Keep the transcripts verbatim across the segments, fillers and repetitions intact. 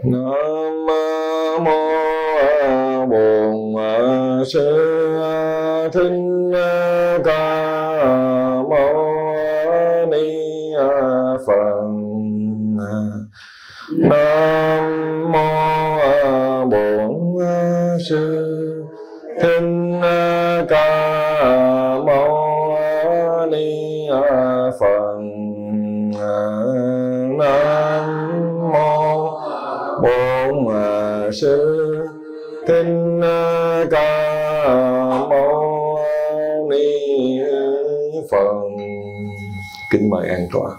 Nam mô Bổn Sư Thích Ca Mâu Ni Phật. Nam mô Bổn Sư Thích Ca Mâu Ni Phật. Nam mô Bổn Sư Thích Ca Mâu Ni Phật. Kính mời an tọa.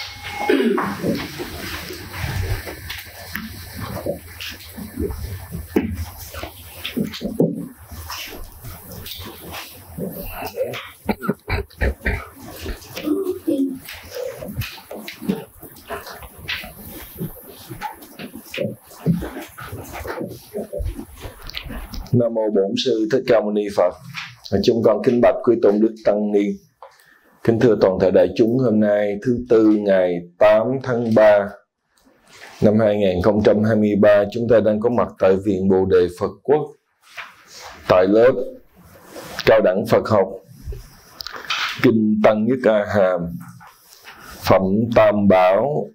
Nam mô Bổn Sư Thích Ca Mâu Ni Phật. Chúng con kính bạch quý tôn đức tăng ni. Kính thưa toàn thể đại chúng, hôm nay thứ tư ngày tám tháng ba năm hai nghìn không trăm hai mươi ba, chúng ta đang có mặt tại Viện Bồ Đề Phật Quốc, tại lớp cao đẳng Phật học Kinh Tăng Nhất A Hàm, Phẩm Tam Bảo.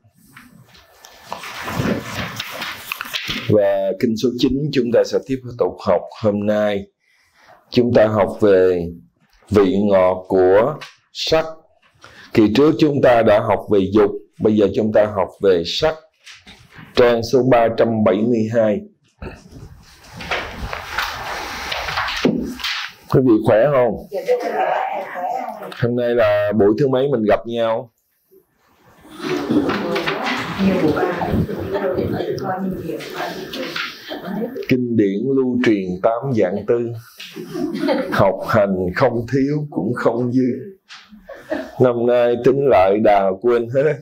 Và kinh số chín chúng ta sẽ tiếp tục học. Hôm nay chúng ta học về vị ngọt của sắc. Kỳ trước chúng ta đã học về dục, bây giờ chúng ta học về sắc. Trang số ba trăm bảy mươi hai. Quý vị khỏe không? Hôm nay là buổi thứ mấy mình gặp nhau? Kinh điển lưu truyền tám dạng tư, học hành không thiếu cũng không dư. Năm nay tính lại đào quên hết.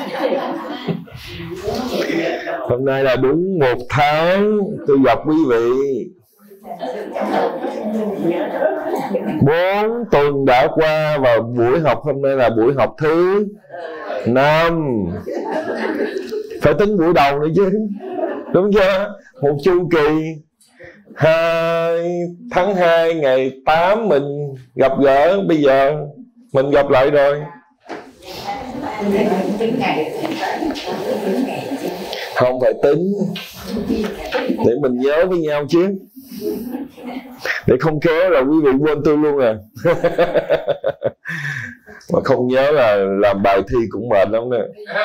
Hôm nay là đúng một tháng tôi gặp quý vị. Bốn tuần đã qua và buổi học hôm nay là buổi học thứ năm. Phải tính buổi đầu nữa chứ, đúng chưa? Một chu kỳ hai tháng hai ngày tám mình gặp gỡ, bây giờ mình gặp lại rồi. Không phải tính, để mình nhớ với nhau chứ, để không kéo là quý vị quên tôi luôn à. Mà không nhớ là làm bài thi cũng mệt lắm nè.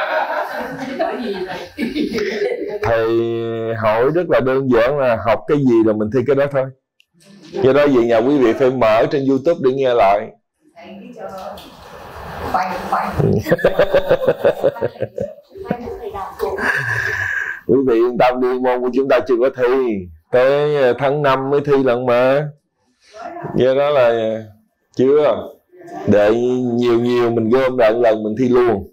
Thầy hỏi rất là đơn giản là học cái gì là mình thi cái đó thôi. Do đó về nhà quý vị phải mở trên YouTube để nghe lại. Quý vị yên tâm đi, môn của chúng ta chưa có thi, tới tháng năm mới thi lần mà. Do đó là chưa, để nhiều nhiều mình gom lại lần mình thi luôn.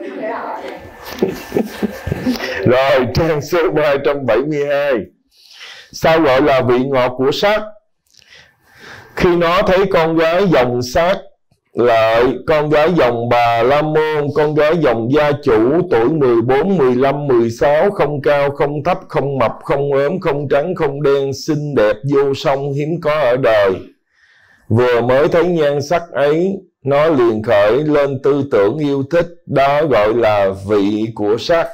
Rồi, trang số ba trăm bảy mươi hai. Sao gọi là vị ngọt của sắc? Khi nó thấy con gái dòng Sát Lợi, con gái dòng Bà La Môn, con gái dòng gia chủ, tuổi mười bốn, mười lăm, mười sáu, không cao, không thấp, không mập, không ốm, không trắng, không đen, xinh đẹp, vô song, hiếm có ở đời. Vừa mới thấy nhan sắc ấy, nó liền khởi lên tư tưởng yêu thích, đó gọi là vị của sắc.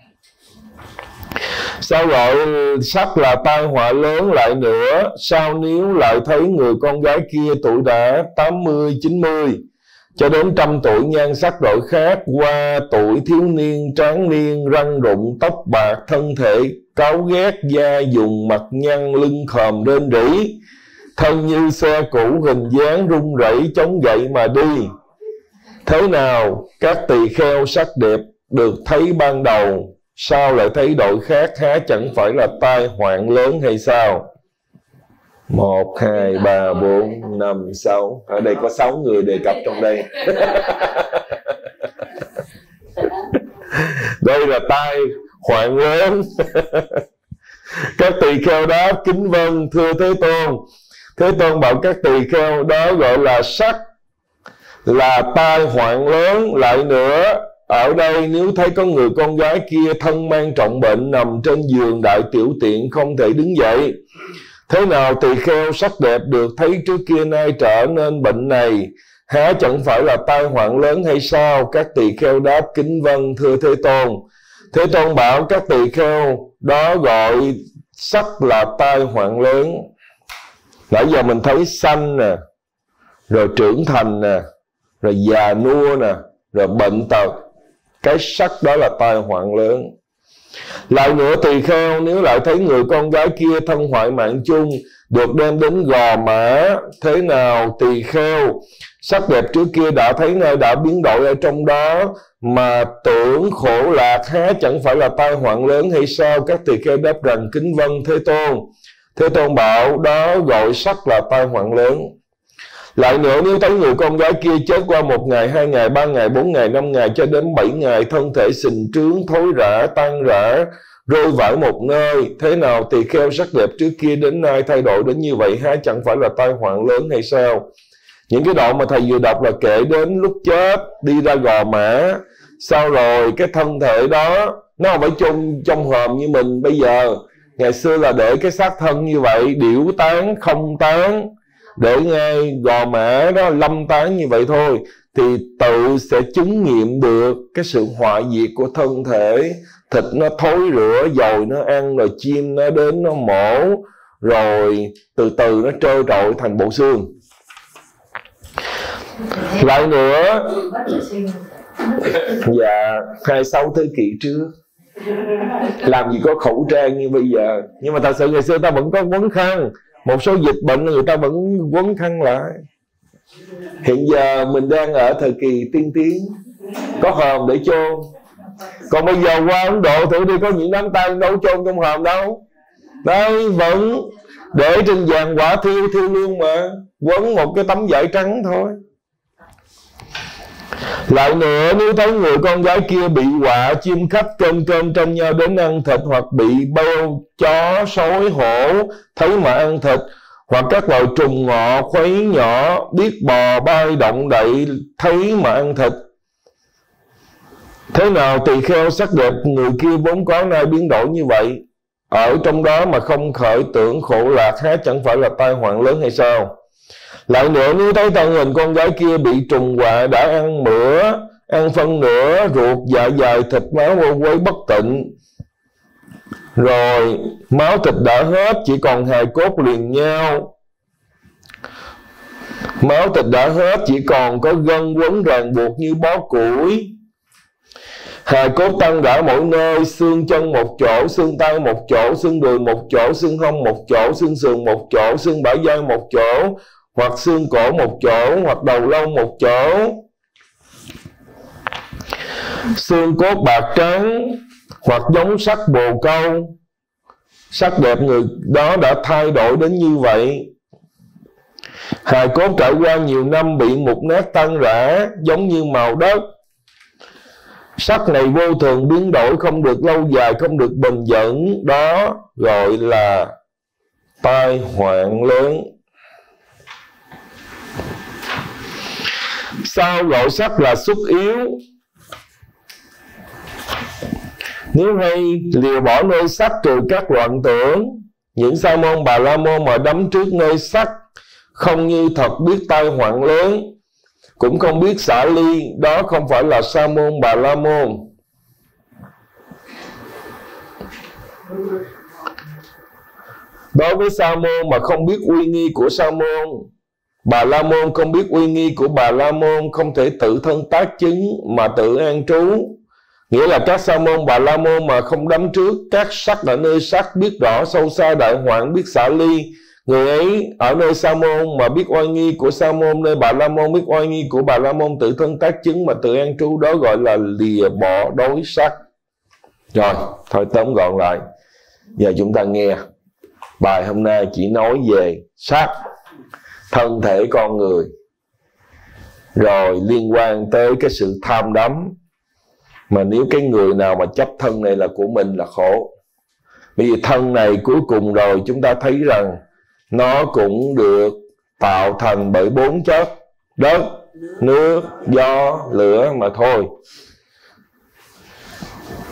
Sao gọi sắc là tai họa lớn lại nữa? Sao nếu lại thấy người con gái kia tuổi đã tám mươi, chín mươi, cho đến trăm tuổi nhan sắc đổi khác, qua tuổi thiếu niên, tráng niên, răng rụng, tóc bạc, thân thể cáu ghét, da dùng, mặt nhăn, lưng khòm rên rỉ, thân như xe cũ, hình dáng run rẩy, chống gậy mà đi. Thế nào các tỳ kheo sắc đẹp được thấy ban đầu, sao lại thấy đổi khác, há chẳng phải là tai họa lớn hay sao? Một, hai, ba, bốn, năm, sáu. Ở đây có sáu người đề cập trong đây. Đây là tai họa lớn. Các tỳ kheo đáp: kính vâng thưa Thế Tôn. Thế Tôn bảo các tỳ kheo đó gọi là sắc, là tai họa lớn lại nữa. Ở đây nếu thấy có người con gái kia thân mang trọng bệnh, nằm trên giường đại tiểu tiện không thể đứng dậy. Thế nào tỳ kheo sắc đẹp được thấy trước kia nay trở nên bệnh này, há chẳng phải là tai hoạn lớn hay sao? Các tỳ kheo đáp kính vâng thưa Thế Tôn. Thế Tôn bảo các tỳ kheo đó gọi sắc là tai hoạn lớn. Nãy giờ mình thấy sanh nè, rồi trưởng thành nè, rồi già nua nè, rồi bệnh tật. Cái sắc đó là tai hoạn lớn. Lại nữa tỳ kheo nếu lại thấy người con gái kia thân hoại mạng chung, được đem đến Gò Mã, thế nào tỳ kheo sắc đẹp trước kia đã thấy nay đã biến đổi ở trong đó, mà tưởng khổ lạc, há chẳng phải là tai hoạn lớn hay sao? Các tỳ kheo đáp rằng kính vâng Thế Tôn. Thế Tôn bảo đó gọi sắc là tai hoạn lớn. Lại nữa nếu thấy người con gái kia chết qua một ngày, hai ngày, ba ngày, bốn ngày, năm ngày cho đến bảy ngày, thân thể sình trướng, thối rã, tan rã, rơi vãi một nơi, thế nào tỳ kheo sắc đẹp trước kia đến nay thay đổi đến như vậy, há chẳng phải là tai hoạn lớn hay sao? Những cái đoạn mà thầy vừa đọc là kể đến lúc chết đi ra Gò Mã, sau rồi cái thân thể đó nó không phải chôn trong hòm như mình bây giờ. Ngày xưa là để cái xác thân như vậy, điểu tán không tán, để ngay Gò Mã đó lâm tán như vậy thôi, thì tự sẽ chứng nghiệm được cái sự hoại diệt của thân thể. Thịt nó thối rữa, dồi nó ăn, rồi chim nó đến nó mổ, rồi từ từ nó trơ trọi thành bộ xương. Lại nữa, dạ hai mươi sáu thế kỷ trước làm gì có khẩu trang như bây giờ. Nhưng mà thật sự ngày xưa ta vẫn có quấn khăn. Một số dịch bệnh người ta vẫn quấn khăn lại. Hiện giờ mình đang ở thời kỳ tiên tiến, có hòm để chôn. Còn bây giờ qua Ấn Độ thử đi, có những đám tang đâu chôn trong hòm đâu. Đấy, vẫn để trên vàng quả thiêu thiêu luôn mà, quấn một cái tấm vải trắng thôi. Lại nữa nếu thấy người con gái kia bị họa, chim khách cơm cơm tranh nhau đến ăn thịt, hoặc bị beo, chó, sói, hổ thấy mà ăn thịt, hoặc các loài trùng ngọ, khuấy nhỏ, biết bò bay động đậy thấy mà ăn thịt, thế nào tỳ kheo sắc đẹp người kia vốn có nay biến đổi như vậy, ở trong đó mà không khởi tưởng khổ lạc, há chẳng phải là tai hoạn lớn hay sao? Lại nữa nếu thấy thân hình con gái kia bị trùng họa, đã ăn mửa, ăn phân nửa, ruột, dạ dày, thịt máu ô quấy bất tịnh, rồi máu thịt đã hết, chỉ còn hài cốt liền nhau. Máu thịt đã hết, chỉ còn có gân quấn ràng buộc như bó củi. Hài cốt tăng rã mỗi nơi, xương chân một chỗ, xương tay một chỗ, xương đùi một chỗ, xương hông một chỗ, xương sườn một chỗ, xương bả vai một chỗ, hoặc xương cổ một chỗ, hoặc đầu lâu một chỗ. Xương cốt bạc trắng, hoặc giống sắt bồ câu. Sắc đẹp người đó đã thay đổi đến như vậy. Hài cốt trải qua nhiều năm bị mục nát tan rã, giống như màu đất. Sắc này vô thường biến đổi, không được lâu dài, không được bền vững, đó gọi là tai hoạn lớn. Sao gọi sắc là xuất yếu? Nếu hay lìa bỏ nơi sắc trừ các loạn tưởng, những sa môn Bà La Môn mà đắm trước nơi sắc, không như thật biết tai hoạn lớn, cũng không biết xả ly, đó không phải là sa môn Bà La Môn. Đối với sa môn mà không biết uy nghi của sa môn, Bà La Môn không biết uy nghi của Bà La Môn, không thể tự thân tác chứng mà tự an trú. Nghĩa là các sa môn Bà La Môn mà không đắm trước các sắc ở nơi sắc, biết rõ sâu xa đại hoạn, biết xả ly, người ấy ở nơi sa môn mà biết oai nghi của sa môn, nơi Bà La Môn biết oai nghi của Bà La Môn, tự thân tác chứng mà tự an trú, đó gọi là lìa bỏ đối sắc. Rồi, thôi tóm gọn lại. Giờ chúng ta nghe bài hôm nay chỉ nói về sắc, thân thể con người, rồi liên quan tới cái sự tham đắm. Mà nếu cái người nào mà chấp thân này là của mình là khổ. Bởi vì thân này cuối cùng rồi chúng ta thấy rằng nó cũng được tạo thành bởi bốn chất: đất, nước, gió, lửa mà thôi.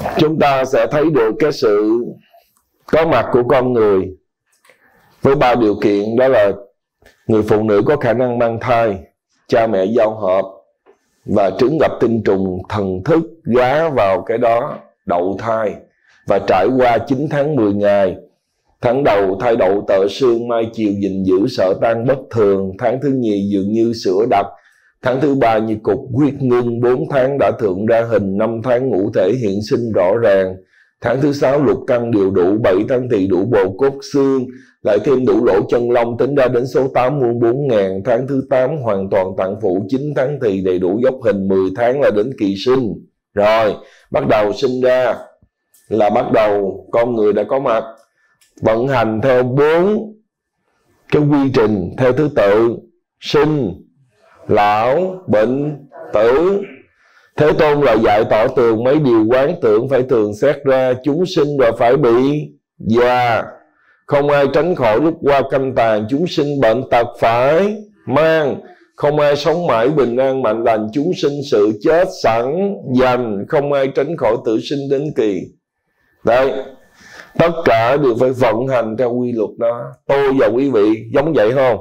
chúng ta sẽ thấy được cái sự có mặt của con người với ba điều kiện. Đó là người phụ nữ có khả năng mang thai, cha mẹ giao hợp, và trứng gặp tinh trùng thần thức gá vào cái đó đậu thai, và trải qua chín tháng mười ngày. Tháng đầu thai đậu tợ sương, mai chiều gìn giữ sợ tan bất thường. Tháng thứ nhì dường như sữa đặc. Tháng thứ ba như cục huyết ngưng. Bốn tháng đã thượng ra hình. Năm tháng ngũ thể hiện sinh rõ ràng. Tháng thứ sáu lục căn đều đủ. Bảy tháng thì đủ bộ cốt xương, lại thêm đủ lỗ chân lông, tính ra đến số tám muôn bốn ngàn. Tháng thứ tám hoàn toàn tạng phụ. Chín tháng thì đầy đủ dốc hình. Mười tháng là đến kỳ sinh. Rồi bắt đầu sinh ra là bắt đầu con người đã có mặt, vận hành theo bốn cái quy trình theo thứ tự: sinh, lão, bệnh, tử. Thế Tôn là dạy tỏ tường mấy điều quán tưởng phải thường xét ra. Chúng sinh rồi phải bị già, không ai tránh khỏi lúc qua canh tàn. Chúng sinh bệnh tật phải mang, không ai sống mãi bình an mạnh lành. Chúng sinh sự chết sẵn dành, không ai tránh khỏi tử sinh đến kỳ. Đấy, tất cả đều phải vận hành theo quy luật đó. Tôi và quý vị giống vậy không?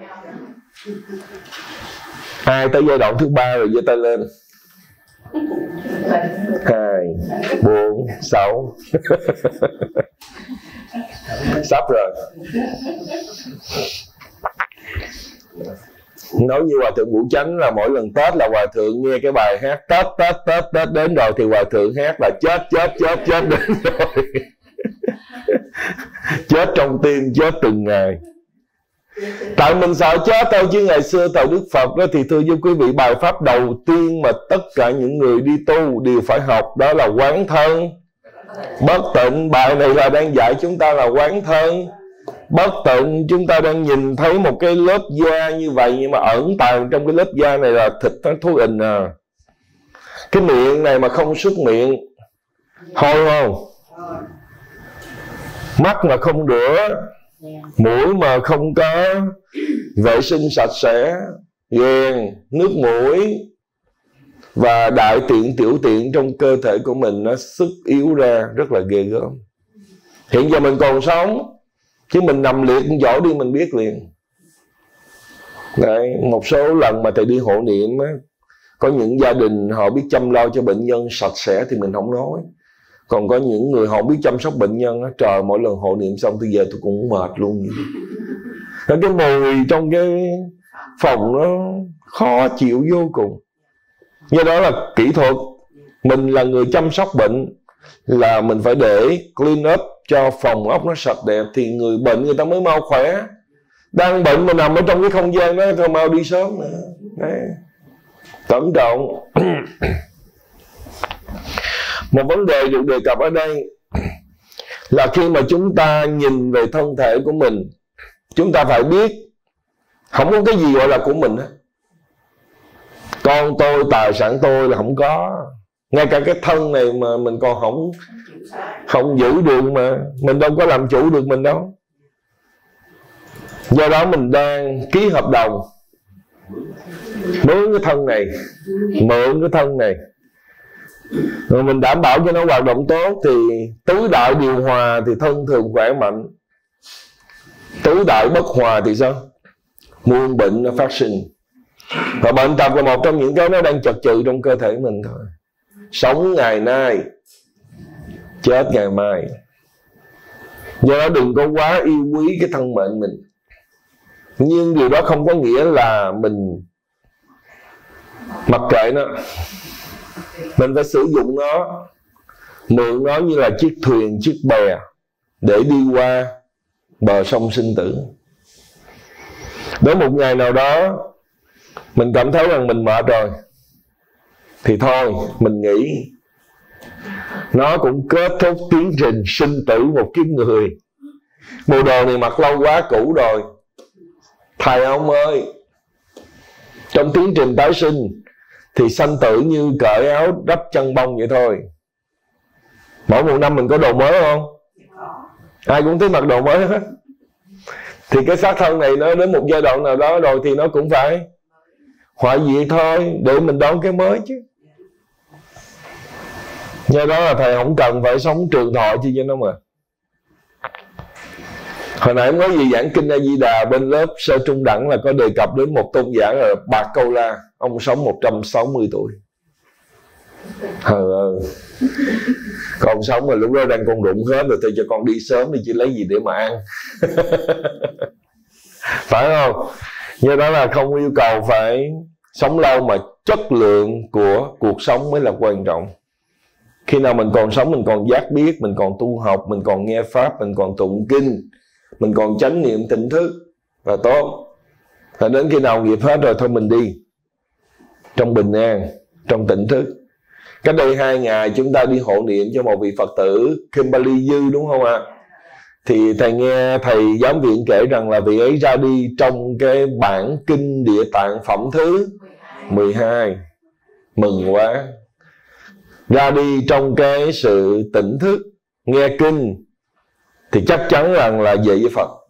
Ai tới giai đoạn thứ ba rồi giơ tay lên. Hai, bốn, sáu. Sắp rồi. Nói như Hòa Thượng Vũ Chánh là mỗi lần Tết là Hòa Thượng nghe cái bài hát Tết Tết Tết Tết đến rồi thì Hòa Thượng hát là chết chết chết chết đến rồi. Chết trong tim, chết từng ngày. Tại mình sợ chết thôi, chứ ngày xưa thời Đức Phật đó thì thưa với quý vị, bài pháp đầu tiên mà tất cả những người đi tu đều phải học đó là quán thân bất tịnh. Bài này là đang dạy chúng ta là quán thân bất tịnh. Chúng ta đang nhìn thấy một cái lớp da như vậy, nhưng mà ẩn tàng trong cái lớp da này là thịt nó thú ình à. Cái miệng này mà không xuất miệng hôi không? Mắt mà không rửa, mũi mà không có vệ sinh sạch sẽ, ghen, nước mũi và đại tiện tiểu tiện trong cơ thể của mình nó sức yếu ra rất là ghê gớm. Hiện giờ mình còn sống, chứ mình nằm liệt chỗ đi mình biết liền. Đấy, một số lần mà thầy đi hộ niệm á, có những gia đình họ biết chăm lo cho bệnh nhân sạch sẽ thì mình không nói. Còn có những người họ biết chăm sóc bệnh nhân á, trời, mỗi lần hộ niệm xong tôi về tôi cũng mệt luôn. Cái mùi trong cái phòng nó khó chịu vô cùng. Do đó là kỹ thuật, mình là người chăm sóc bệnh là mình phải để clean up cho phòng ốc nó sạch đẹp thì người bệnh người ta mới mau khỏe. Đang bệnh mà nằm ở trong cái không gian đó thôi mau đi sớm nữa. Đấy. Cẩn trọng. Một vấn đề được đề cập ở đây là khi mà chúng ta nhìn về thân thể của mình, chúng ta phải biết không có cái gì gọi là của mình hết. Con tôi, tài sản tôi là không có. Ngay cả cái thân này mà mình còn không không giữ được, mà mình đâu có làm chủ được mình đâu. Do đó mình đang ký hợp đồng mướn cái thân này, mượn cái thân này, rồi mình đảm bảo cho nó hoạt động tốt thì tứ đại điều hòa thì thân thường khỏe mạnh. Tứ đại bất hòa thì sao? Muôn bệnh nó phát sinh. Và bệnh tật là một trong những cái nó đang chật chừ trong cơ thể mình thôi. Sống ngày nay, chết ngày mai. Do đó đừng có quá yêu quý cái thân mệnh mình. Nhưng điều đó không có nghĩa là mình mặc kệ nó. Mình phải sử dụng nó, mượn nó như là chiếc thuyền, chiếc bè để đi qua bờ sông sinh tử. Đến một ngày nào đó mình cảm thấy rằng mình mệt rồi thì thôi mình nghĩ nó cũng kết thúc tiến trình sinh tử một kiếp người. Bộ đồ này mặc lâu quá cũ rồi, thầy ông ơi, trong tiến trình tái sinh thì sanh tử như cởi áo đắp chân bông vậy thôi. Mỗi một năm mình có đồ mới không? Ai cũng thấy mặc đồ mới hết. Thì cái xác thân này nó đến một giai đoạn nào đó rồi thì nó cũng phải hoại diệt thôi, để mình đón cái mới chứ. Do đó là thầy không cần phải sống trường thọ chi cho nó mà. Hồi nãy nói gì giảng kinh A Di Đà bên lớp sơ trung đẳng là có đề cập đến một tôn giả là Bạc Câu La. Ông sống một trăm sáu mươi tuổi. Hờ ơi. Con sống mà lúc đó đang con rụng hết rồi, thì cho con đi sớm đi chứ lấy gì để mà ăn. Phải không? Do đó là không yêu cầu phải sống lâu, mà chất lượng của cuộc sống mới là quan trọng. Khi nào mình còn sống, mình còn giác biết, mình còn tu học, mình còn nghe pháp, mình còn tụng kinh, mình còn chánh niệm tỉnh thức là tốt. Và đến khi nào nghiệp hết rồi thôi mình đi trong bình an, trong tỉnh thức. Cách đây hai ngày chúng ta đi hộ niệm cho một vị Phật tử Kimberly Dư, đúng không ạ? Thì thầy nghe thầy giám viện kể rằng là vị ấy ra đi trong cái bản kinh Địa Tạng phẩm thứ mười hai. Mừng quá. Ra đi trong cái sự tỉnh thức, nghe kinh, thì chắc chắn rằng là về với Phật.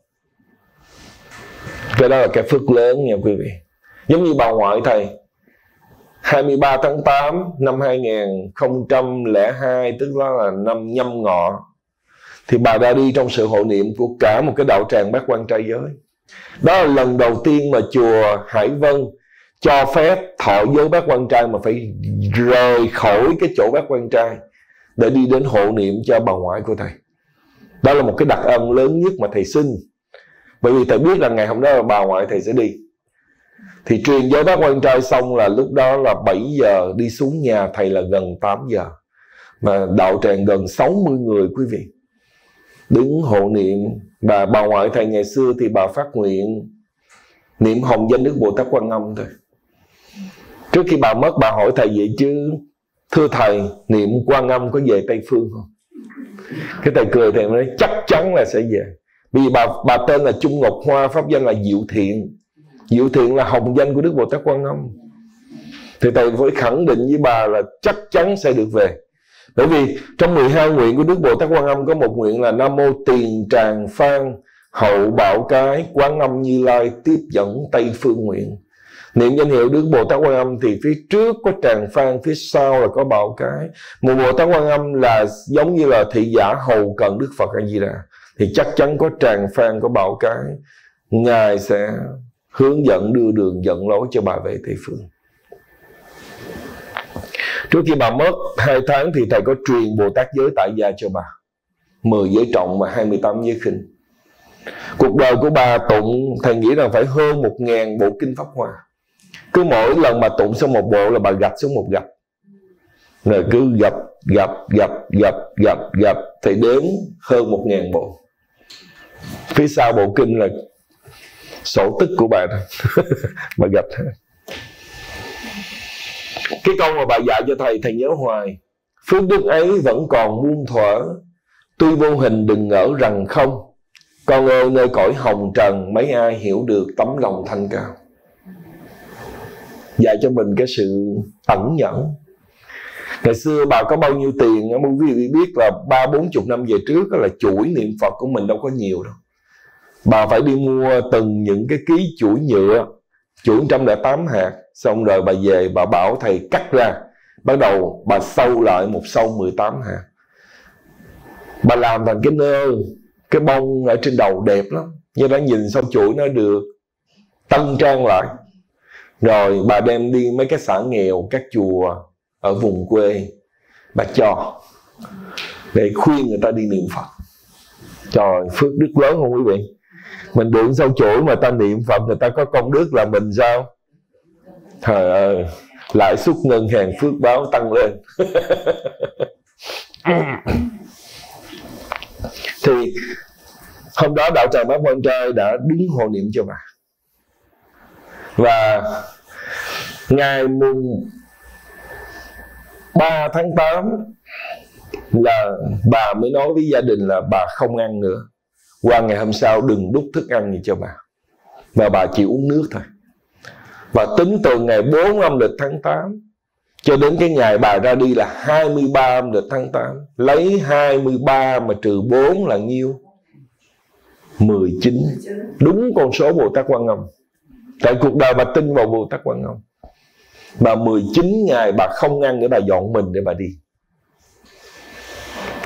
Cái đó là cái phước lớn nha quý vị. Giống như bà ngoại thầy, hai mươi ba tháng tám năm hai nghìn không trăm lẻ hai, tức là năm Nhâm Ngọ, thì bà đã đi trong sự hộ niệm của cả một cái đạo tràng Bát Quan Trai giới. Đó là lần đầu tiên mà chùa Hải Vân cho phép thọ giới Bát Quan Trai mà phải rời khỏi cái chỗ Bát Quan Trai để đi đến hộ niệm cho bà ngoại của thầy. Đó là một cái đặc ân lớn nhất mà thầy xin. Bởi vì thầy biết là ngày hôm đó là bà ngoại thầy sẽ đi. Thì truyền giới Bát Quan Trai xong là lúc đó là bảy giờ, đi xuống nhà thầy là gần tám giờ. Mà đạo tràng gần sáu mươi người quý vị. Đứng hộ niệm. Bà, bà ngoại thầy ngày xưa thì bà phát nguyện niệm hồng danh Đức Bồ Tát Quan Âm thôi. Trước khi bà mất, bà hỏi thầy vậy chứ: thưa thầy, niệm Quan Âm có về Tây Phương không? Cái thầy cười, thầy nói chắc chắn là sẽ về. Vì bà, bà tên là Trung Ngọc Hoa, pháp danh là Diệu Thiện. Diệu Thiện là hồng danh của Đức Bồ Tát Quan Âm. Thì thầy phải khẳng định với bà là chắc chắn sẽ được về. Bởi vì trong mười hai nguyện của Đức Bồ Tát Quan Âm có một nguyện là Nam Mô Tiền Tràng Phan Hậu Bảo Cái Quán Âm Như Lai tiếp dẫn Tây Phương nguyện. Niệm danh hiệu Đức Bồ Tát Quan Âm thì phía trước có Tràng Phan, phía sau là có Bảo Cái. Một Bồ Tát Quan Âm là giống như là thị giả hầu cận Đức Phật A Di Đà, thì chắc chắn có Tràng Phan, có Bảo Cái. Ngài sẽ hướng dẫn, đưa đường, dẫn lối cho bà về Tây Phương. Trước khi bà mất hai tháng thì thầy có truyền Bồ Tát giới tại gia cho bà, mười giới trọng và hai mươi tám giới khinh. Cuộc đời của bà tụng thầy nghĩ rằng phải hơn một ngàn bộ kinh Pháp Hoa. Cứ mỗi lần mà tụng xong một bộ là bà gạch xuống một gạch, rồi cứ gặp gặp gặp gặp gặp gặp thầy đếm hơn một ngàn bộ. Phía sau bộ kinh là sổ tích của bà đó. Bà gạch. Cái câu mà bà dạy cho thầy, thầy nhớ hoài: phước đức ấy vẫn còn muôn thuở, tuy vô hình đừng ngỡ rằng không. Con ơi, nơi cõi hồng trần mấy ai hiểu được tấm lòng thanh cao. Dạy cho mình cái sự ẩn nhẫn. Ngày xưa bà có bao nhiêu tiền, quý vị biết là ba bốn chục năm về trước là chuỗi niệm Phật của mình đâu có nhiều đâu. Bà phải đi mua từng những cái ký chuỗi nhựa, chuỗi một trăm lẻ tám hạt. Xong rồi bà về bà bảo thầy cắt ra, bắt đầu bà sâu lại một sâu mười tám hạt. Bà làm thành cái nơ, cái bông ở trên đầu đẹp lắm. Như đó nhìn xong chuỗi nó được tân trang lại. Rồi bà đem đi mấy cái xã nghèo, các chùa ở vùng quê, bà cho để khuyên người ta đi niệm Phật. Trời, phước đức lớn không quý vị? Mình đựng sau chuỗi mà ta niệm Phật, người ta có công đức là mình sao? Trời ơi, lãi suất ngân hàng phước báo tăng lên. Thì hôm đó đạo tràng Bát Quan Trai đã đứng hộ niệm cho bà. Và ngày mùng ba tháng tám là bà mới nói với gia đình là bà không ăn nữa. Qua ngày hôm sau đừng đút thức ăn gì cho bà, và bà chỉ uống nước thôi. Và tính từ ngày bốn âm lịch tháng tám cho đến cái ngày bà ra đi là hai mươi ba âm lịch tháng tám. Lấy hai mươi ba mà trừ bốn là nhiêu? mười chín. Đúng con số Bồ Tát Quan Âm. Tại cuộc đời bà tin vào Bồ Tát Quan Âm. Bà mười chín ngày bà không ăn để bà dọn mình để bà đi.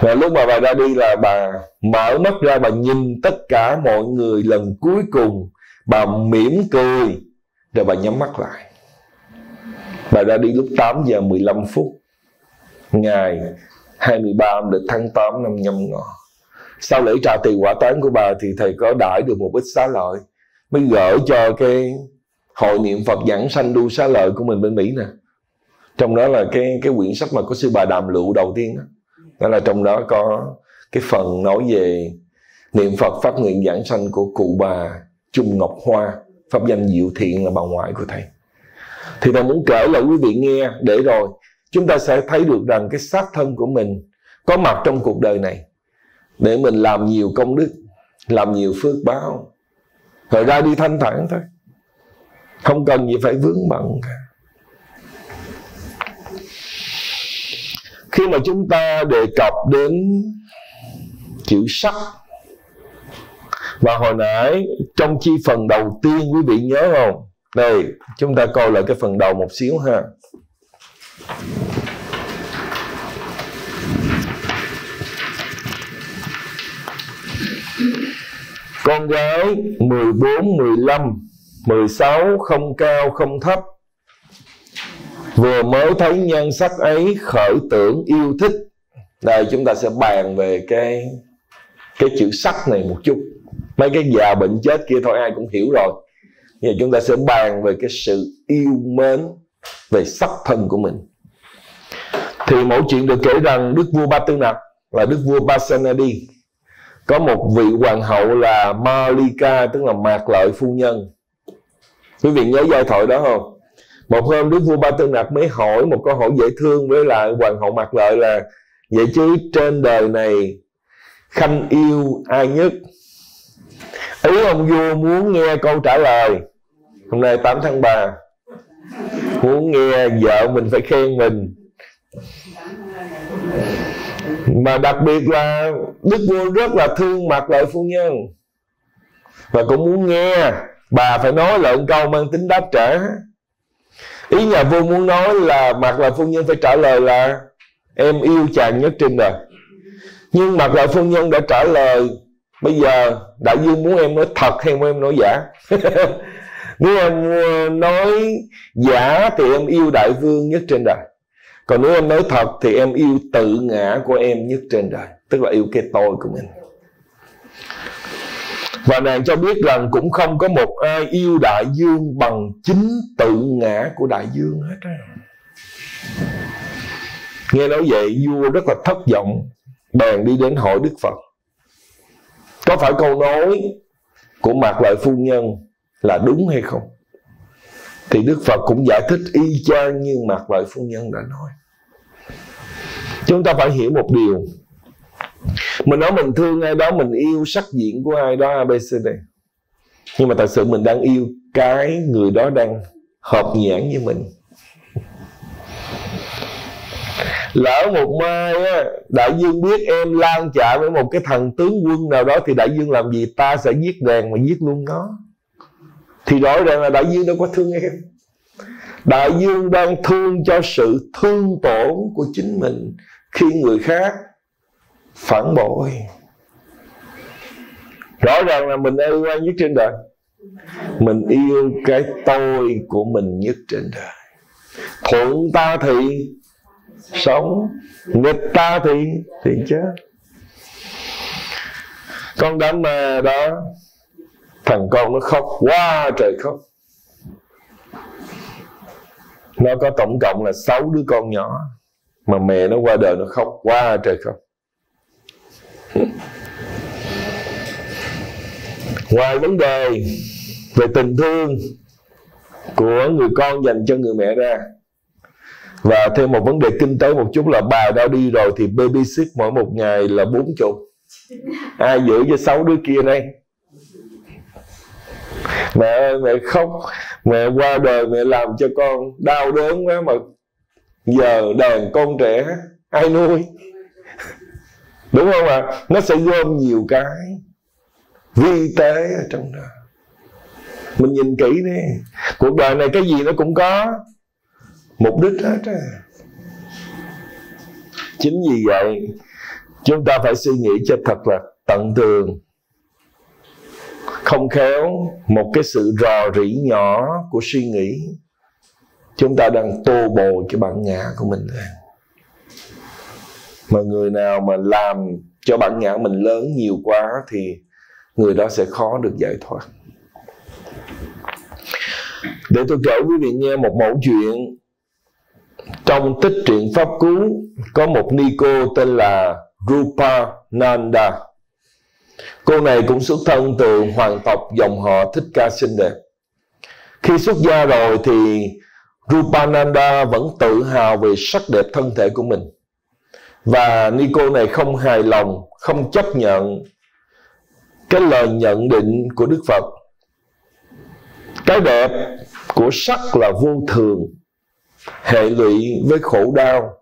Và lúc mà bà ra đi là bà mở mắt ra, bà nhìn tất cả mọi người lần cuối cùng, bà mỉm cười, rồi bà nhắm mắt lại. Bà ra đi lúc tám giờ mười lăm phút ngày hai mươi ba âm lịch tháng tám năm Nhâm Ngọ. Sau lễ trao tiền quả táng của bà thì thầy có đãi được một ít xá lợi, mới gửi cho cái hội niệm Phật giảng sanh đu xá lợi của mình bên Mỹ nè. Trong đó là cái cái quyển sách mà có sư bà Đàm Lựu đầu tiên đó. Đó là trong đó có cái phần nói về niệm Phật phát nguyện giảng sanh của cụ bà Trung Ngọc Hoa, pháp danh Diệu Thiện, là bà ngoại của thầy. Thì thầy muốn kể lại quý vị nghe, để rồi chúng ta sẽ thấy được rằng cái xác thân của mình có mặt trong cuộc đời này để mình làm nhiều công đức, làm nhiều phước báo, rồi ra đi thanh thản thôi, không cần gì phải vướng bận cả. Khi mà chúng ta đề cập đến chữ sắc, và hồi nãy trong chi phần đầu tiên quý vị nhớ không? Đây, chúng ta coi lại cái phần đầu một xíu ha. Con gái mười bốn, mười lăm, mười sáu, không cao không thấp, vừa mới thấy nhan sắc ấy khởi tưởng yêu thích. Đây chúng ta sẽ bàn về cái cái chữ sắc này một chút. Mấy cái già bệnh chết kia thôi ai cũng hiểu rồi. Giờ chúng ta sẽ bàn về cái sự yêu mến về sắc thân của mình. Thì mẫu chuyện được kể rằng Đức vua Ba Tư Nặc là Đức vua Pasenadi có một vị hoàng hậu là Malika, tức là Mạc Lợi phu nhân. Quý vị nhớ giai thoại đó không? Một hôm Đức vua Ba Tư Nặc mới hỏi một câu hỏi dễ thương với lại hoàng hậu Mạc Lợi là: vậy chứ trên đời này khanh yêu ai nhất? Ý ông vua muốn nghe câu trả lời. Hôm nay tám tháng ba, muốn nghe vợ mình phải khen mình. Mà đặc biệt là Đức vua rất là thương Mạc Lợi phu nhân, và cũng muốn nghe bà phải nói lại câu mang tính đáp trả. Ý nhà vua muốn nói là Mạc Lợi phu nhân phải trả lời là em yêu chàng nhất trên đời. Nhưng Mạc Lợi phu nhân đã trả lời: bây giờ đại vương muốn em nói thật hay muốn em nói giả? Nếu em nói giả thì em yêu đại vương nhất trên đời, còn nếu em nói thật thì em yêu tự ngã của em nhất trên đời, tức là yêu cái tôi của mình. Và nàng cho biết rằng cũng không có một ai yêu đại vương bằng chính tự ngã của đại vương hết á. Nghe nói vậy vua rất là thất vọng, bèn đi đến hỏi Đức Phật: có phải câu nói của Mạc Lợi phu nhân là đúng hay không? Thì Đức Phật cũng giải thích y chang như Mạc Lợi phu nhân đã nói. Chúng ta phải hiểu một điều. Mình nói mình thương ai đó, mình yêu sắc diện của ai đó a bê xê đê, nhưng mà thật sự mình đang yêu cái người đó đang hợp nhãn với mình. Lỡ một mai á, đại vương biết em lan chạ với một cái thằng tướng quân nào đó, thì đại vương làm gì? Ta sẽ giết đèn mà giết luôn nó. Thì rõ ràng là đại vương đâu có thương em. Đại vương đang thương cho sự thương tổn của chính mình khi người khác phản bội. Rõ ràng là mình yêu ai nhất trên đời? Mình yêu cái tôi của mình nhất trên đời. Thuận ta thì sống, nghịch ta thì thì chết. Con đám ma đó, thằng con nó khóc quá trời khóc. Nó có tổng cộng là sáu đứa con nhỏ, mà mẹ nó qua đời nó khóc quá trời khóc. Ngoài vấn đề về tình thương của người con dành cho người mẹ ra, và thêm một vấn đề kinh tế một chút là bà đã đi rồi thì babysit mỗi một ngày là bốn chục. Ai giữ cho sáu đứa kia đây? Mẹ ơi, mẹ khóc, mẹ qua đời, mẹ làm cho con đau đớn quá, mà giờ đàn con trẻ ai nuôi? Đúng không ạ? À? Nó sẽ gom nhiều cái vi tế ở trong đó. Mình nhìn kỹ đi, cuộc đời này cái gì nó cũng có mục đích hết á. Chính vì vậy Chúng ta phải suy nghĩ cho thật là tận tường. Không khéo một cái sự rò rỉ nhỏ của suy nghĩ, chúng ta đang tô bồi cái bản ngã của mình ra. Mà người nào mà làm cho bản ngã mình lớn nhiều quá thì người đó sẽ khó được giải thoát. Để tôi kể quý vị nghe một mẫu chuyện. Trong tích truyện Pháp Cú có một ni cô tên là Rupananda. Cô này cũng xuất thân từ hoàng tộc dòng họ Thích Ca xinh đẹp. Khi xuất gia rồi thì Rupananda vẫn tự hào về sắc đẹp thân thể của mình. Và ni cô này không hài lòng, không chấp nhận cái lời nhận định của Đức Phật. Cái đẹp của sắc là vô thường, hệ lụy với khổ đau.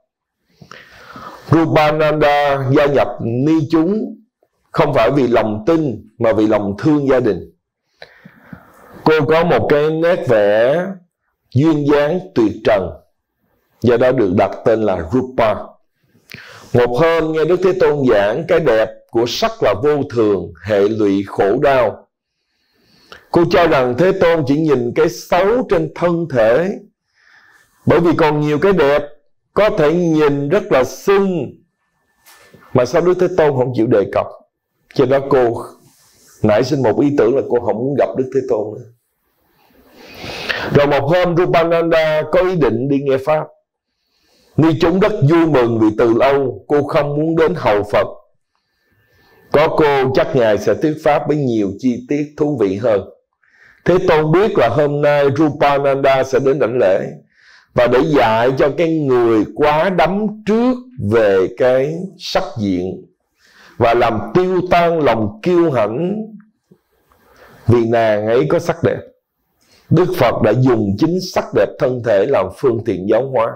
Rupananda gia nhập ni chúng không phải vì lòng tin mà vì lòng thương gia đình. Cô có một cái nét vẽ duyên dáng tuyệt trần, do đó được đặt tên là Rupa. Một hôm nghe Đức Thế Tôn giảng cái đẹp của sắc là vô thường, hệ lụy khổ đau, cô cho rằng Thế Tôn chỉ nhìn cái xấu trên thân thể, bởi vì còn nhiều cái đẹp có thể nhìn rất là xinh mà sao Đức Thế Tôn không chịu đề cập. Cho đó cô nảy sinh một ý tưởng là cô không muốn gặp Đức Thế Tôn nữa. Rồi một hôm Rupananda có ý định đi nghe Pháp. Ni chúng rất vui mừng vì từ lâu cô không muốn đến hầu Phật. Có cô chắc Ngài sẽ thuyết Pháp với nhiều chi tiết thú vị hơn. Thế Tôn biết là hôm nay Rupananda sẽ đến đảnh lễ, và để dạy cho cái người quá đắm trước về cái sắc diện và làm tiêu tan lòng kiêu hãnh vì nàng ấy có sắc đẹp, Đức Phật đã dùng chính sắc đẹp thân thể làm phương tiện giáo hóa.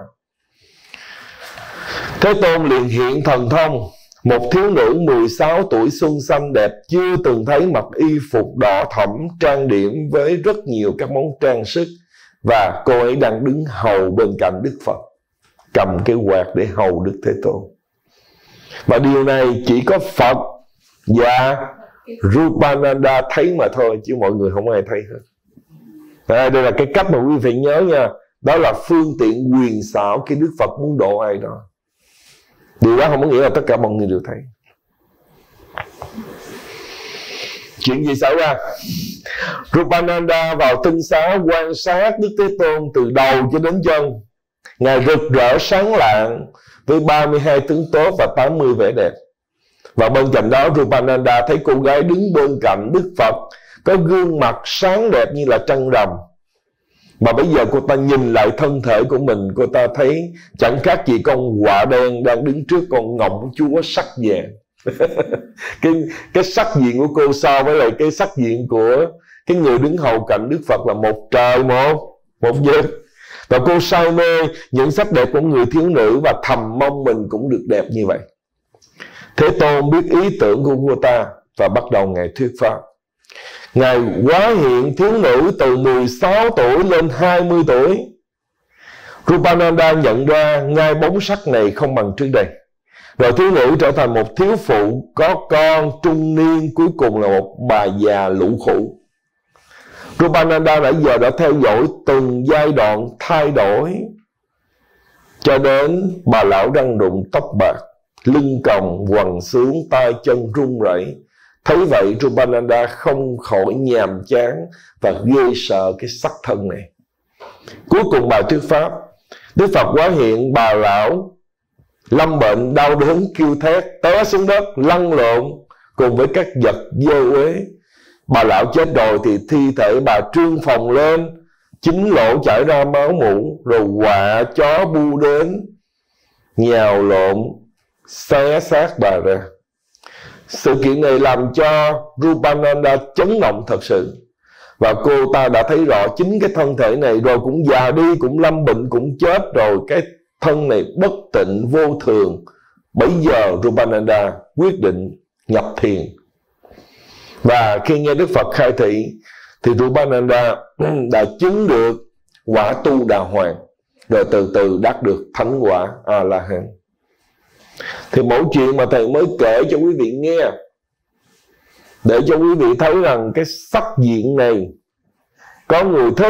Thế Tôn liền hiện thần thông. Một thiếu nữ mười sáu tuổi xuân xanh đẹp, chưa từng thấy mặc y phục đỏ thẫm trang điểm với rất nhiều các món trang sức, và cô ấy đang đứng hầu bên cạnh Đức Phật, cầm cái quạt để hầu Đức Thế Tôn. Và điều này chỉ có Phật và Rupananda thấy mà thôi, chứ mọi người không ai thấy hết. À, đây là cái cách mà quý vị phải nhớ nha. Đó là phương tiện quyền xảo khi Đức Phật muốn độ ai đó. Điều đó không có nghĩa là tất cả mọi người đều thấy. Chuyện gì xảy ra? Rupananda vào tinh xá quan sát Đức Thế Tôn từ đầu cho đến chân. Ngài rực rỡ sáng lạng với ba mươi hai tướng tốt và tám mươi vẻ đẹp. Và bên cạnh đó Rupananda thấy cô gái đứng bên cạnh Đức Phật có gương mặt sáng đẹp như là trăng rằm. Mà bây giờ cô ta nhìn lại thân thể của mình, cô ta thấy chẳng khác gì con quạ đen đang đứng trước con ngỗng chúa sắc vàng. cái, cái sắc diện của cô so với lại cái sắc diện của cái người đứng hầu cạnh Đức Phật là một trời một, một vực. Và cô say mê những sắc đẹp của người thiếu nữ và thầm mong mình cũng được đẹp như vậy. Thế Tôn biết ý tưởng của cô ta và bắt đầu Ngài thuyết Pháp. Ngài hóa hiện thiếu nữ từ mười sáu tuổi lên hai mươi tuổi. Rupananda nhận ra ngay bóng sắc này không bằng trước đây. Rồi thiếu nữ trở thành một thiếu phụ có con trung niên, cuối cùng là một bà già lũ khủ. Rupananda nãy giờ đã theo dõi từng giai đoạn thay đổi cho đến bà lão răng rụng tóc bạc, lưng còng quằn xuống, tay chân run rẩy. Thấy vậy Rupananda không khỏi nhàm chán và ghê sợ cái sắc thân này. Cuối cùng bài thuyết Pháp, Đức Phật hóa hiện bà lão lâm bệnh đau đớn kêu thét, té xuống đất lăn lộn cùng với các vật dơ uế. Bà lão chết rồi thì thi thể bà trương phồng lên, chín lỗ chảy ra máu mủ, rồi quạ chó bu đến nhào lộn xé xác bà ra. Sự kiện này làm cho Rupananda chấn động thật sự. Và cô ta đã thấy rõ chính cái thân thể này rồi cũng già đi, cũng lâm bệnh, cũng chết rồi. Cái thân này bất tịnh vô thường. Bây giờ Rupananda quyết định nhập thiền. Và khi nghe Đức Phật khai thị thì Rupananda đã chứng được quả tu đà hoàng, rồi từ từ đắc được thánh quả A-la-hán. Thì mỗi chuyện mà thầy mới kể cho quý vị nghe, để cho quý vị thấy rằng cái sắc diện này có người thích,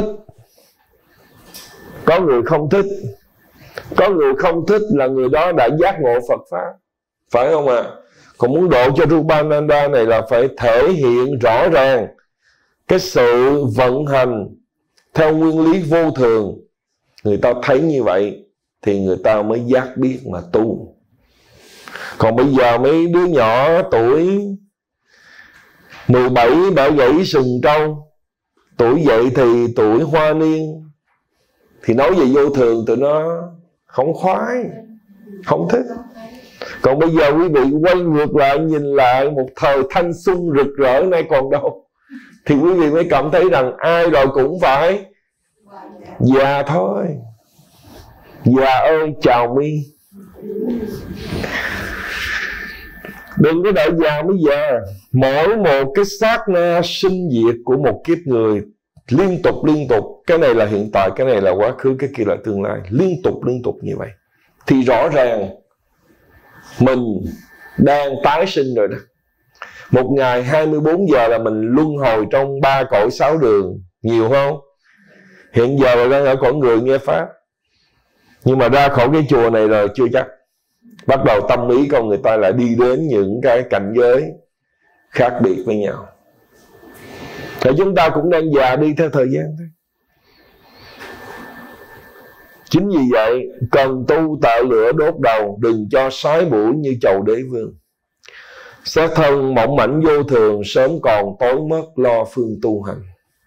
có người không thích. Có người không thích là người đó đã giác ngộ Phật Pháp, phải không ạ? À? Còn muốn độ cho Rupananda này là phải thể hiện rõ ràng cái sự vận hành theo nguyên lý vô thường. Người ta thấy như vậy thì người ta mới giác biết mà tu. Còn bây giờ mấy đứa nhỏ tuổi mười bảy đã gãy sừng trâu, tuổi dậy thì tuổi hoa niên, thì nói về vô thường tụi nó không khoái, không thích. Còn bây giờ quý vị quay ngược lại nhìn lại một thời thanh xuân rực rỡ nay còn đâu, thì quý vị mới cảm thấy rằng ai rồi cũng phải già thôi. Già ơi chào mi. Đừng có đợi già mới già. Mỗi một cái sát na sinh diệt của một kiếp người liên tục liên tục, cái này là hiện tại, cái này là quá khứ, cái kia là tương lai, liên tục liên tục như vậy, thì rõ ràng mình đang tái sinh rồi đó. Một ngày hai mươi bốn giờ là mình luân hồi trong ba cõi sáu đường. Nhiều không? Hiện giờ là đang ở cõi người nghe Pháp, nhưng mà ra khỏi cái chùa này rồi chưa chắc. Bắt đầu tâm ý con người ta lại đi đến những cái cảnh giới khác biệt với nhau. Thì chúng ta cũng đang già đi theo thời gian thôi. Chính vì vậy cần tu tạo lửa đốt đầu, đừng cho sói bủi như chầu đế vương. Xác thân mỏng mảnh vô thường, sớm còn tối mất lo phương tu hành.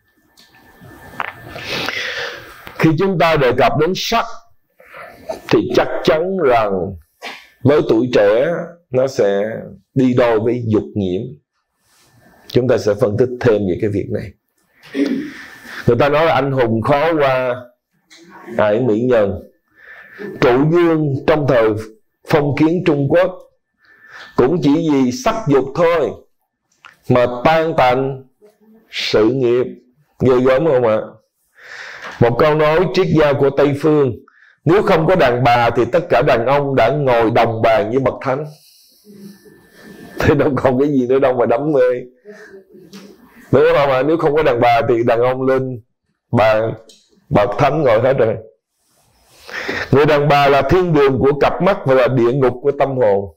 Khi chúng ta đề cập đến sắc thì chắc chắn rằng với tuổi trẻ nó sẽ đi đôi với dục nhiễm. Chúng ta sẽ phân tích thêm về cái việc này. Người ta nói là anh hùng khó qua ải mỹ nhân. Trụ dương trong thời phong kiến Trung Quốc cũng chỉ vì sắc dục thôi mà tan tành sự nghiệp. Ghê gớm không ạ? Một câu nói triết gia của Tây Phương: nếu không có đàn bà thì tất cả đàn ông đã ngồi đồng bàn với bậc thánh. Thế đâu còn cái gì nữa đâu mà đắm mê. Đúng không ạ? Nếu không có đàn bà thì đàn ông lên bàn, bậc thánh ngồi hết rồi. Người đàn bà là thiên đường của cặp mắt và là địa ngục của tâm hồn.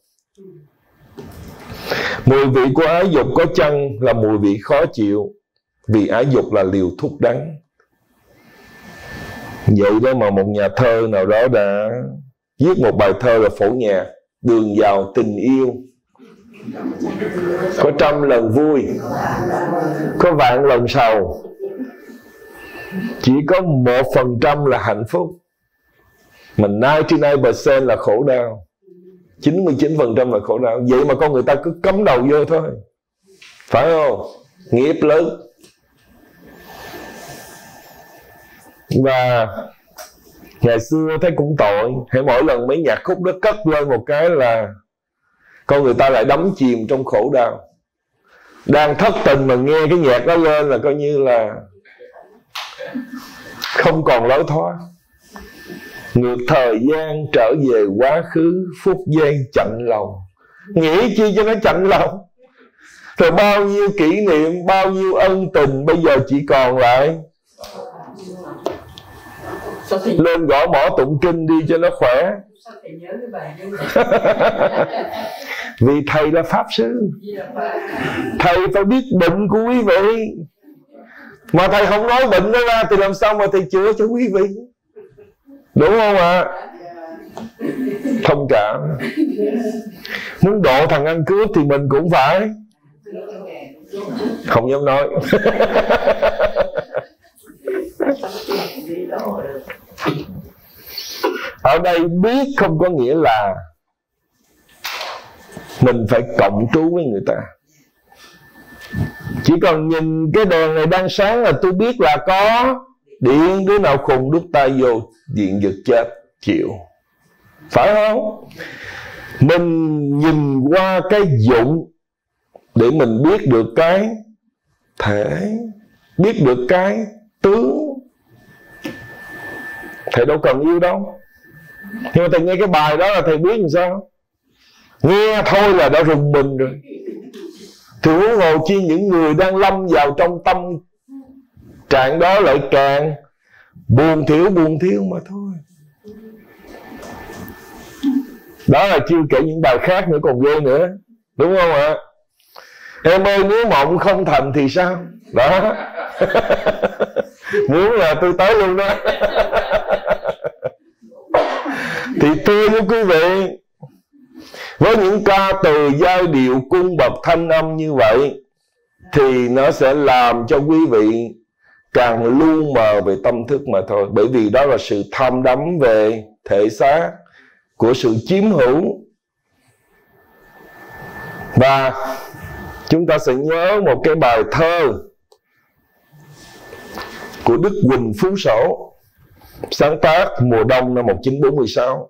Mùi vị của ái dục có chăng là mùi vị khó chịu, vì ái dục là liều thuốc đắng. Vậy đó mà một nhà thơ nào đó đã viết một bài thơ là phổ nhạc: đường vào tình yêu có trăm lần vui, có vạn lần sầu, chỉ có một phần trăm là hạnh phúc, mà chín mươi chín phần trăm là khổ đau, chín mươi chín phần trăm là khổ đau. Vậy mà con người ta cứ cắm đầu vô thôi, phải không? Nghiệp lớn. Và ngày xưa thấy cũng tội, hãy mỗi lần mấy nhạc khúc đó cất lên một cái là con người ta lại đắm chìm trong khổ đau. Đang thất tình mà nghe cái nhạc đó lên là coi như là không còn lối thoát. Ngược thời gian trở về quá khứ, phút giây chạnh lòng. Nghĩ chi cho nó chạnh lòng. Rồi bao nhiêu kỷ niệm, bao nhiêu ân tình bây giờ chỉ còn lại lên gõ mõ tụng kinh đi cho nó khỏe. Vì thầy là pháp sư, thầy phải biết bệnh của quý vị. Mà thầy không nói bệnh đó ra thì làm sao mà thầy chữa cho quý vị? Đúng không ạ? À? Thông cảm. Muốn độ thằng ăn cướp thì mình cũng phải không dám nói. Ở đây biết không có nghĩa là mình phải cộng trú với người ta. Chỉ cần nhìn cái đèn này đang sáng là tôi biết là có điện. Đứa nào khùng đút tay vô điện giật chết chịu, phải không? Mình nhìn qua cái dụng để mình biết được cái thể, biết được cái tướng. Thầy đâu cần yêu đâu, nhưng mà thầy nghe cái bài đó là thầy biết làm sao. Nghe thôi là đã rùng mình rồi, thì huống hồ chi những người đang lâm vào trong tâm trạng đó lại càng buồn thiểu buồn thiểu mà thôi. Đó là chưa kể những bài khác nữa còn ghê nữa, đúng không ạ? Em ơi, nếu mộng không thành thì sao? Đó. Muốn là tôi tới luôn đó. Thì thưa với quý vị, với những ca từ giai điệu cung bậc thanh âm như vậy, thì nó sẽ làm cho quý vị càng lu mờ về tâm thức mà thôi. Bởi vì đó là sự tham đắm về thể xác, của sự chiếm hữu. Và chúng ta sẽ nhớ một cái bài thơ của Đức Huỳnh Phú Sổ, sáng tác mùa đông năm một nghìn chín trăm bốn mươi sáu.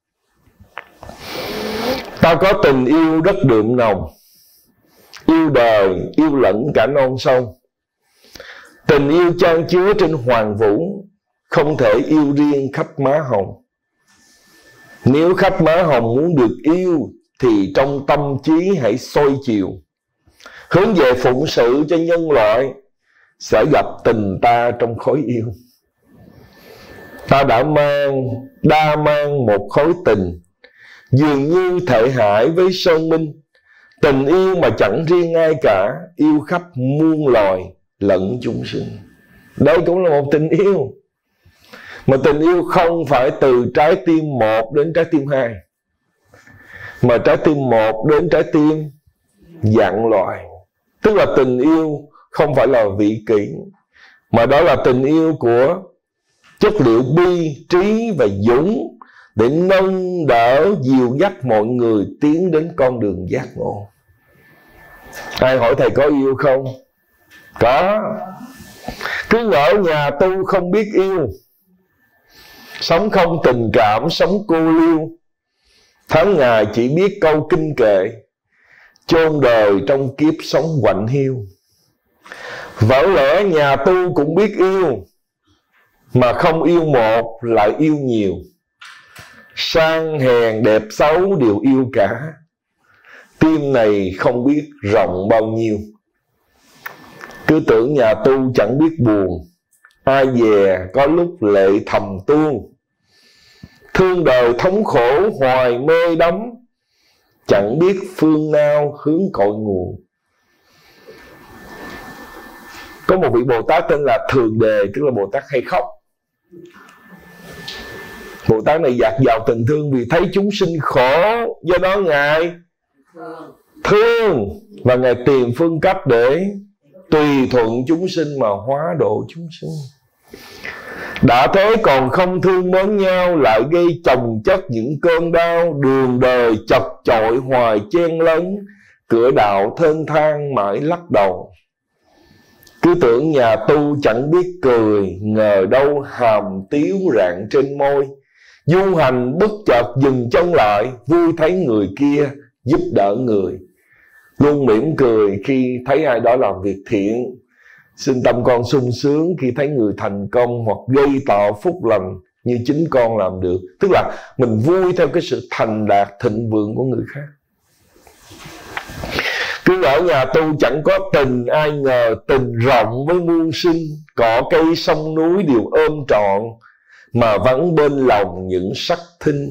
Ta có tình yêu đất đượm nồng, yêu đời, yêu lẫn cả non sông. Tình yêu chan chứa trên hoàng vũ, không thể yêu riêng khách má hồng. Nếu khách má hồng muốn được yêu, thì trong tâm trí hãy soi chiều, hướng về phụng sự cho nhân loại, sẽ gặp tình ta trong khối yêu. Ta đã mang, đa mang một khối tình, dường như thệ hại với sơn minh. Tình yêu mà chẳng riêng ai cả, yêu khắp muôn loài lẫn chúng sinh. Đây cũng là một tình yêu, mà tình yêu không phải từ trái tim một đến trái tim hai, mà trái tim một đến trái tim vạn loài. Tức là tình yêu không phải là vị kỷ, mà đó là tình yêu của chất liệu bi, trí và dũng, để nâng đỡ dìu dắt mọi người tiến đến con đường giác ngộ. Ai hỏi thầy có yêu không? Có. Cứ ngỡ nhà tu không biết yêu, sống không tình cảm, sống cô liêu, tháng ngày chỉ biết câu kinh kệ, chôn đời trong kiếp sống quạnh hiu. Vỡ lẽ nhà tu cũng biết yêu, mà không yêu một lại yêu nhiều, sang hèn đẹp xấu đều yêu cả, tim này không biết rộng bao nhiêu. Cứ tưởng nhà tu chẳng biết buồn, ai dè có lúc lệ thầm tuôn. Thương đời thống khổ hoài mê đắm, chẳng biết phương nào hướng cội nguồn. Có một vị Bồ Tát tên là Thường Đề, tức là Bồ Tát hay khóc. Bồ Tát này dạt dào tình thương vì thấy chúng sinh khổ, do đó Ngài thương, và Ngài tìm phương cách để tùy thuận chúng sinh mà hóa độ chúng sinh. Đã thế còn không thương mến nhau, lại gây chồng chất những cơn đau. Đường đời chật chội hoài chen lấn, cửa đạo thênh thang mãi lắc đầu. Cứ tưởng nhà tu chẳng biết cười, ngờ đâu hàm tiếu rạng trên môi. Du hành bất chợt dừng chân lại, vui thấy người kia giúp đỡ người. Luôn mỉm cười khi thấy ai đó làm việc thiện, xin tâm con sung sướng khi thấy người thành công hoặc gây tạo phúc lành như chính con làm được. Tức là mình vui theo cái sự thành đạt thịnh vượng của người khác. Cứ ở nhà tu chẳng có tình, ai ngờ tình rộng với muôn sinh. Cỏ cây sông núi đều ôm trọn, mà vắng bên lòng những sắc thinh.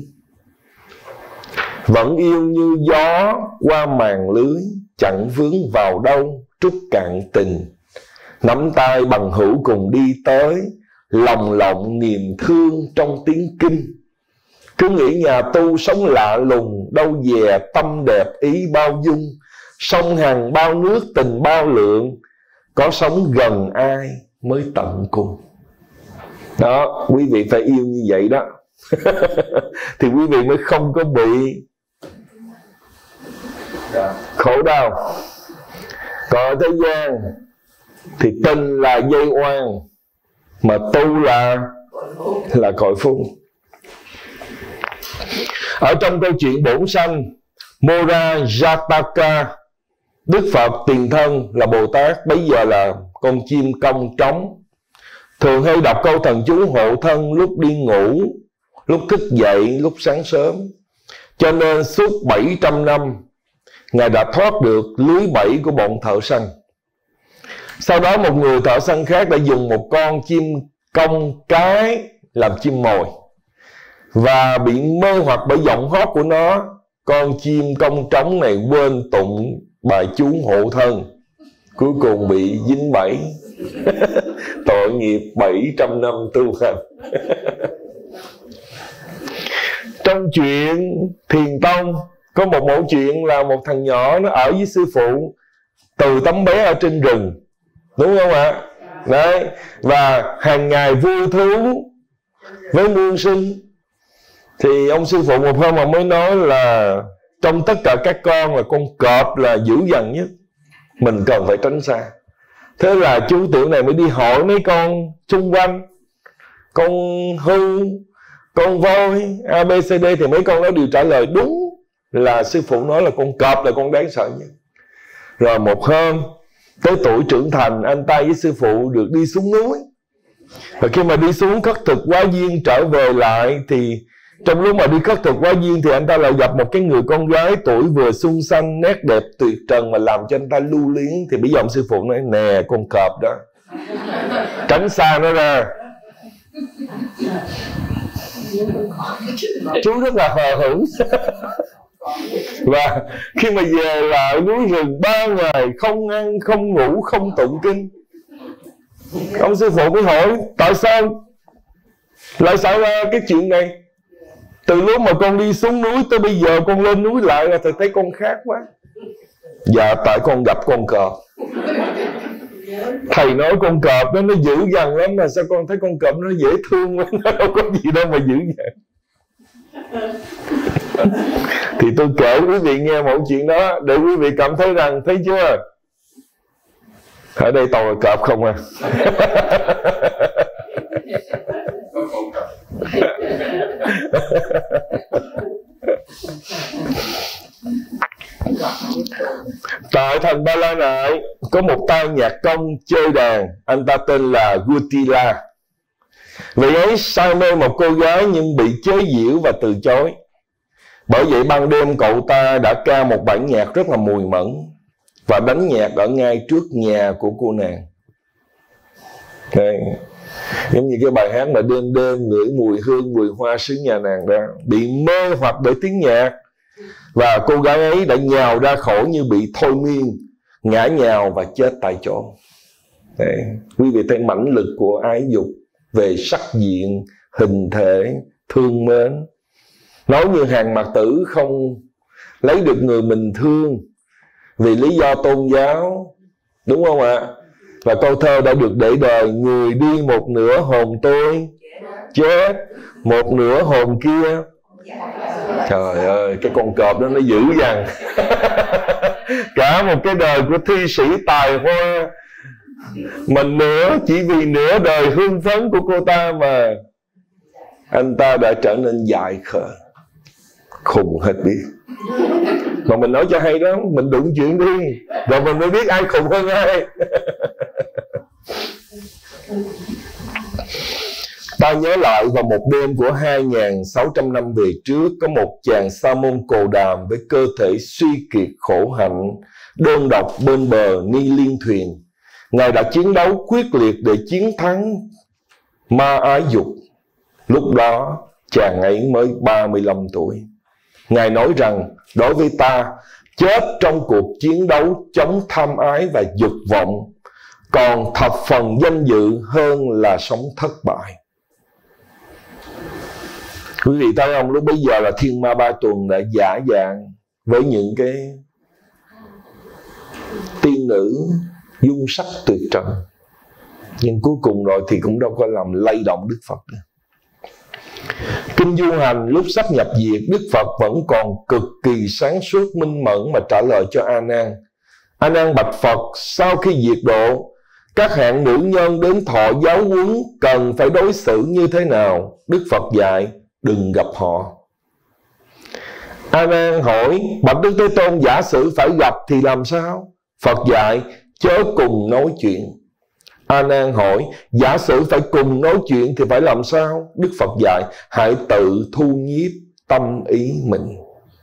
Vẫn yêu như gió qua màn lưới, chẳng vướng vào đâu trút cạn tình. Nắm tay bằng hữu cùng đi tới, lòng lộng niềm thương trong tiếng kinh. Cứ nghĩ nhà tu sống lạ lùng, đâu dè tâm đẹp ý bao dung. Sông hàng bao nước tình bao lượng, có sống gần ai mới tận cùng. Đó, quý vị phải yêu như vậy đó. Thì quý vị mới không có bị khổ đau. Còn thế gian thì tình là dây oan, mà tu là là cội phúc. Ở trong câu chuyện bổn sanh Mora Jataka, Đức Phật tiền thân là Bồ Tát, bấy giờ là con chim công trống, thường hay đọc câu thần chú hộ thân lúc đi ngủ, lúc thức dậy, lúc sáng sớm. Cho nên suốt bảy trăm năm Ngài đã thoát được lưới bẫy của bọn thợ săn. Sau đó một người thợ săn khác đã dùng một con chim công cái làm chim mồi, và bị mê hoặc bởi giọng hót của nó, con chim công trống này quên tụng bài chú hộ thân, cuối cùng bị dính bẫy. Tội nghiệp bảy trăm năm tu hành. Trong chuyện Thiền Tông có một mẫu chuyện là một thằng nhỏ nó ở với sư phụ từ tấm bé ở trên rừng, đúng không ạ? Đấy, và hàng ngày vui thú với muôn sinh. Thì ông sư phụ một hôm mà mới nói là trong tất cả các con là con cọp là dữ dằn nhất, mình cần phải tránh xa. Thế là chú tiểu này mới đi hỏi mấy con xung quanh, con hư, con voi, a bê xê đê, thì mấy con đó đều trả lời đúng là sư phụ nói là con cọp là con đáng sợ nhất. Rồi một hôm tới tuổi trưởng thành, anh ta với sư phụ được đi xuống núi. Và khi mà đi xuống khất thực hóa duyên trở về lại, thì trong lúc mà đi khất thực hóa duyên thì anh ta lại gặp một cái người con gái tuổi vừa xuân xanh, nét đẹp tuyệt trần mà làm cho anh ta lưu luyến. Thì bây giờ ông sư phụ nói: nè con cọp đó, tránh xa nó ra. Chú rất là hờ hững. Và khi mà về lại núi rừng ba ngày không ăn, không ngủ, không tụng kinh, ông sư phụ mới hỏi tại sao lại xảy ra cái chuyện này. Từ lúc mà con đi xuống núi tới bây giờ con lên núi lại là thầy thấy con khác quá. Dạ tại con gặp con cọp. Thầy nói con cọp đó nó dữ dằn lắm, mà sao con thấy con cọp nó dễ thương quá, nó đâu có gì đâu mà dữ dằn. Thì tôi kể quý vị nghe một chuyện đó để quý vị cảm thấy rằng, thấy chưa, ở đây toàn là cọp không à. Tại thành Ba La Nại có một tay nhạc công chơi đàn, anh ta tên là Gutila. Vị ấy say mê một cô gái nhưng bị chế giễu và từ chối. Bởi vậy ban đêm cậu ta đã ca một bản nhạc rất là mùi mẫn và đánh nhạc ở ngay trước nhà của cô nàng. Okay. Giống như cái bài hát mà đêm đêm ngửi mùi hương mùi hoa xứ nhà nàng đó. Bị mê hoặc bởi tiếng nhạc, và cô gái ấy đã nhào ra khỏi như bị thôi miên, ngã nhào và chết tại chỗ. Đấy. Quý vị thấy mãnh lực của ái dục về sắc diện, hình thể, thương mến. Nói như Hàng Mạc Tử không lấy được người mình thương vì lý do tôn giáo, đúng không ạ? Và câu thơ đã được để đời: người đi một nửa hồn tôi chết, một nửa hồn kia. Trời ơi, cái con cọp đó nó dữ dằn. Cả một cái đời của thi sĩ tài hoa, mình nữa chỉ vì nửa đời hương phấn của cô ta mà anh ta đã trở nên dại khờ, khùng hết biết. Mà mình nói cho hay đó, mình đụng chuyện đi rồi mình mới biết ai khùng hơn ai. Ta nhớ lại vào một đêm của hai nghìn sáu trăm năm về trước, có một chàng sa môn Cồ Đàm với cơ thể suy kiệt khổ hạnh, đơn độc bên bờ ni liên thuyền. Ngài đã chiến đấu quyết liệt để chiến thắng ma ái dục. Lúc đó chàng ấy mới ba mươi lăm tuổi. Ngài nói rằng đối với ta, chết trong cuộc chiến đấu chống tham ái và dục vọng còn thập phần danh dự hơn là sống thất bại. Quý vị thấy không, lúc bấy giờ là thiên ma ba tuần đã giả dạng với những cái tiên nữ dung sắc tuyệt trần, nhưng cuối cùng rồi thì cũng đâu có làm lay động Đức Phật nữa. Kinh Du Hành lúc sắp nhập diệt, Đức Phật vẫn còn cực kỳ sáng suốt minh mẫn mà trả lời cho A Nan. A Nan bạch Phật, sau khi diệt độ, các hạng nữ nhân đến thọ giáo huấn cần phải đối xử như thế nào? Đức Phật dạy đừng gặp họ. A Nan hỏi, bạch Đức Thế Tôn, giả sử phải gặp thì làm sao? Phật dạy chớ cùng nói chuyện. A Nan hỏi, giả sử phải cùng nói chuyện thì phải làm sao? Đức Phật dạy hãy tự thu nhiếp tâm ý mình.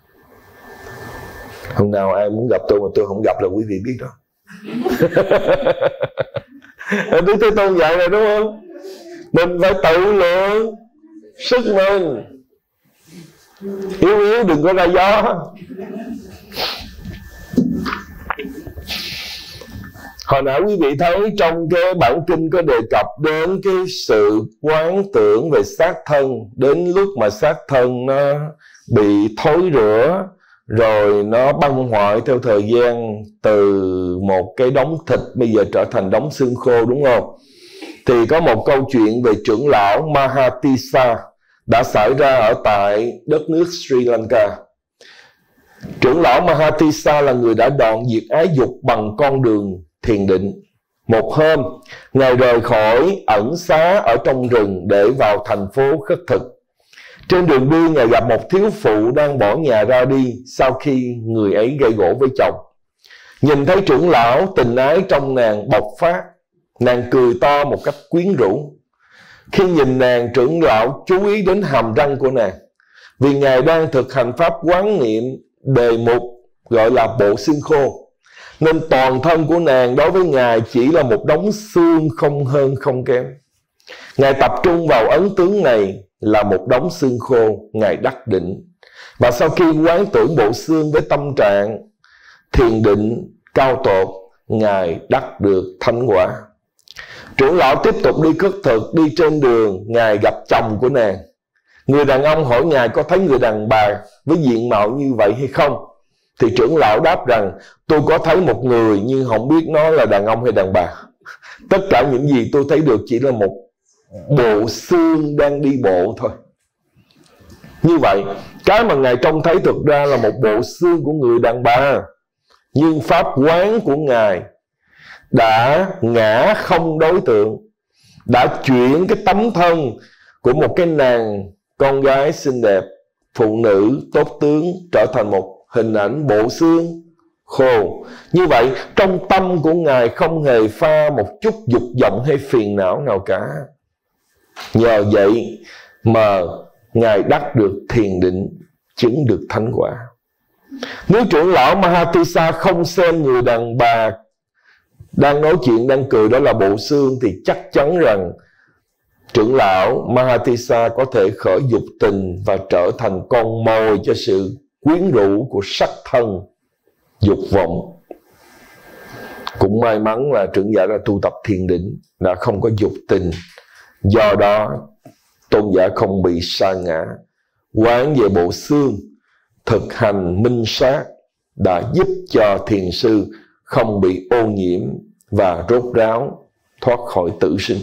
Hôm nào ai muốn gặp tôi mà tôi không gặp là quý vị biết đó. Đức Thế Tôn dạy rồi đúng không? Mình phải tự lượng sức mình, yếu yếu đừng có ra gió. Hồi nãy quý vị thấy trong cái bản kinh có đề cập đến cái sự quán tưởng về xác thân, đến lúc mà xác thân nó bị thối rữa, rồi nó băng hoại theo thời gian, từ một cái đống thịt bây giờ trở thành đống xương khô, đúng không? Thì có một câu chuyện về trưởng lão Mahatissa đã xảy ra ở tại đất nước Sri Lanka. Trưởng lão Mahatissa là người đã đoạn diệt ái dục bằng con đường thiền định. Một hôm, Ngài rời khỏi ẩn xá ở trong rừng để vào thành phố khất thực. Trên đường đi, Ngài gặp một thiếu phụ đang bỏ nhà ra đi sau khi người ấy gây gổ với chồng. Nhìn thấy trưởng lão, tình ái trong nàng bộc phát. Nàng cười to một cách quyến rũ. Khi nhìn nàng, trưởng lão chú ý đến hàm răng của nàng, vì Ngài đang thực hành pháp quán niệm đề mục gọi là bộ xương khô, nên toàn thân của nàng đối với Ngài chỉ là một đống xương, không hơn không kém. Ngài tập trung vào ấn tướng này là một đống xương khô. Ngài đắc định, và sau khi quán tưởng bộ xương với tâm trạng thiền định cao tột, Ngài đắc được thánh quả. Trưởng lão tiếp tục đi khất thực. Đi trên đường, Ngài gặp chồng của nàng. Người đàn ông hỏi Ngài có thấy người đàn bà với diện mạo như vậy hay không? Thì trưởng lão đáp rằng, tôi có thấy một người nhưng không biết nó là đàn ông hay đàn bà. Tất cả những gì tôi thấy được chỉ là một bộ xương đang đi bộ thôi. Như vậy, cái mà Ngài trông thấy thực ra là một bộ xương của người đàn bà. Nhưng pháp quán của Ngài đã ngã không đối tượng, đã chuyển cái tấm thân của một cái nàng con gái xinh đẹp, phụ nữ tốt tướng, trở thành một hình ảnh bộ xương khô. Như vậy, trong tâm của Ngài không hề pha một chút dục vọng hay phiền não nào cả. Nhờ vậy mà Ngài đắc được thiền định, chứng được thánh quả. Nếu trưởng lão Mahatissa không xem người đàn bà đang nói chuyện, đang cười đó là bộ xương, thì chắc chắn rằng trưởng lão Mahatissa có thể khởi dục tình và trở thành con mồi cho sự quyến rũ của sắc thân, dục vọng. Cũng may mắn là trưởng giả đã tu tập thiền định, đã không có dục tình. Do đó, tôn giả không bị sa ngã. Quán về bộ xương, thực hành minh sát đã giúp cho thiền sư không bị ô nhiễm và rốt ráo thoát khỏi tử sinh.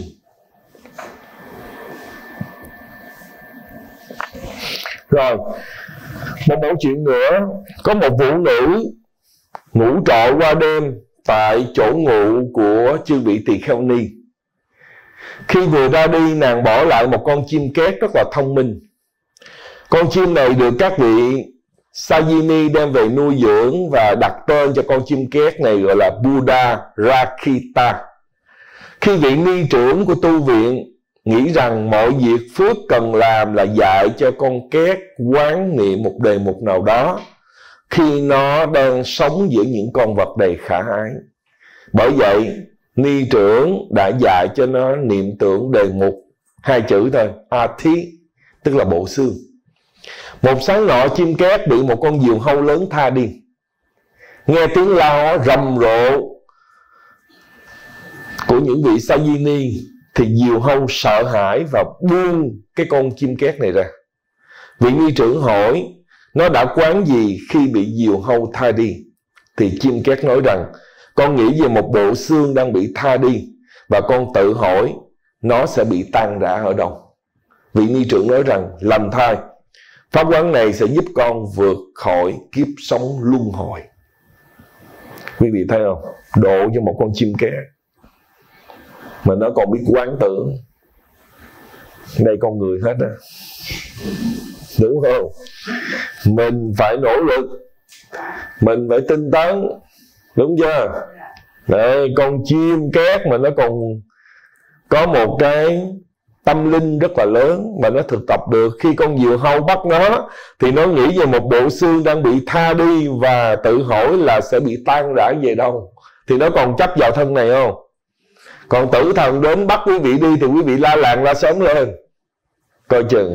Rồi, một mẫu chuyện nữa. Có một phụ nữ ngủ trọ qua đêm tại chỗ ngụ của chư vị tỳ kheo ni. Khi vừa ra đi, nàng bỏ lại một con chim két rất là thông minh. Con chim này được các vị Sajini đem về nuôi dưỡng và đặt tên cho con chim két này gọi là Buddha Rakita. Khi vị ni trưởng của tu viện nghĩ rằng mọi việc phước cần làm là dạy cho con két quán niệm một đề mục nào đó khi nó đang sống giữa những con vật đầy khả ái. Bởi vậy, ni trưởng đã dạy cho nó niệm tưởng đề mục hai chữ thôi, Athi, tức là bộ xương. Một sáng nọ, chim két bị một con diều hâu lớn tha đi. Nghe tiếng la rầm rộ của những vị Sajini thì diều hâu sợ hãi và buông cái con chim két này ra. Vị ni trưởng hỏi nó đã quán gì khi bị diều hâu tha đi. Thì chim két nói rằng con nghĩ về một bộ xương đang bị tha đi, và con tự hỏi nó sẽ bị tan rã ở đâu. Vị ni trưởng nói rằng lành thay, pháp quán này sẽ giúp con vượt khỏi kiếp sống luân hồi. Quý vị thấy không? Độ cho một con chim két mà nó còn biết quán tưởng. Đây con người hết á, đúng không? Mình phải nỗ lực, mình phải tinh tấn, đúng chưa? Đấy, con chim két mà nó còn có một cái tâm linh rất là lớn mà nó thực tập được. Khi con diều hâu bắt nó thì nó nghĩ về một bộ xương đang bị tha đi và tự hỏi là sẽ bị tan rã về đâu. Thì nó còn chấp vào thân này không? Còn tử thần đến bắt quý vị đi thì quý vị la làng la sớm lên. Coi chừng.